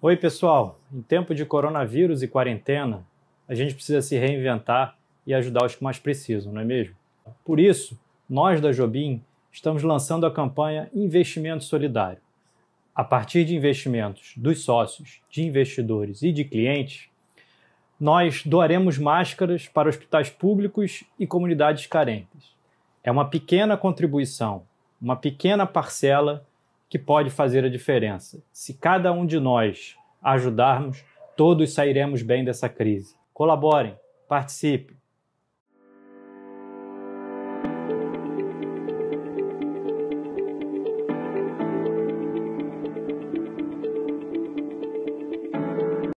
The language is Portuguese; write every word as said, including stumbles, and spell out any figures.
Oi pessoal, em tempo de coronavírus e quarentena, a gente precisa se reinventar e ajudar os que mais precisam, não é mesmo? Por isso, nós da Jobim estamos lançando a campanha Investimento Solidário. A partir de investimentos dos sócios, de investidores e de clientes, nós doaremos máscaras para hospitais públicos e comunidades carentes. É uma pequena contribuição, uma pequena parcela que pode fazer a diferença. Se cada um de nós ajudarmos, todos sairemos bem dessa crise. Colaborem, participem.